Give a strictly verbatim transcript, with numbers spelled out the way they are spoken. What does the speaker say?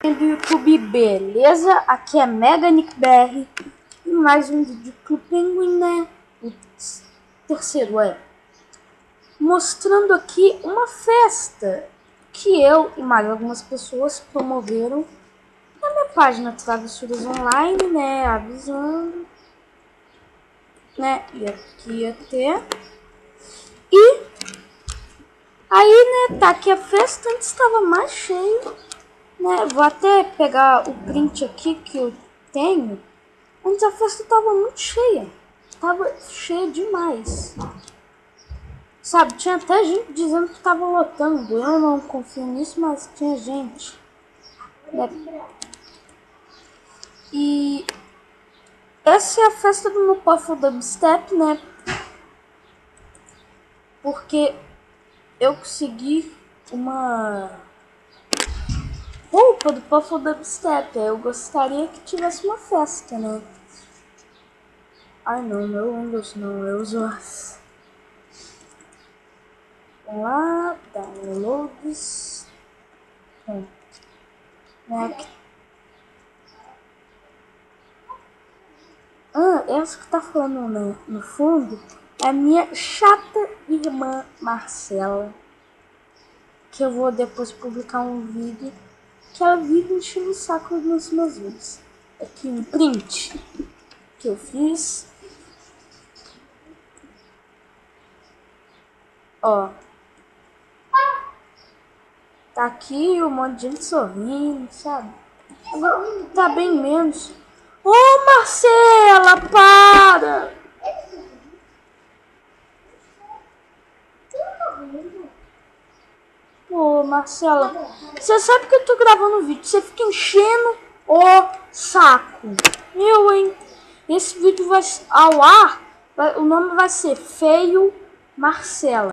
Do YouTube, beleza? Aqui é Mega Nick B R e mais um vídeo do Pinguim, né? O terceiro é mostrando aqui uma festa que eu e mais algumas pessoas promoveram na minha página Travessuras Online, né? Avisando, né? E aqui ia ter. E aí, né? Tá aqui a festa, antes estava mais cheio. Né, vou até pegar o print aqui que eu tenho. Antes a festa tava muito cheia. Tava cheia demais. Sabe, tinha até gente dizendo que tava lotando. Eu não confio nisso, mas tinha gente. Né? E essa é a festa do meu Puffle Dubstep, né? Porque eu consegui uma roupa do Puffle Dubstep. Eu gostaria que tivesse uma festa, né? Ai não, meu Windows não, eu uso as. Vamos lá, downloads. Bom, né? Ah, essa que tá falando no, no fundo é a minha chata irmã Marcela. Que eu vou depois publicar um vídeo que ela vive enchendo o saco nos meus vídeos. Aqui um print que eu fiz. Ó. Tá aqui um monte de gente sorrindo, sabe? Agora tá bem menos. Ô, oh, Marcela, para! Ô, oh, Marcela, você sabe que eu tô gravando um vídeo, você fica enchendo o saco. Eu, hein? Esse vídeo vai ao ar, vai, o nome vai ser Feio Marcela.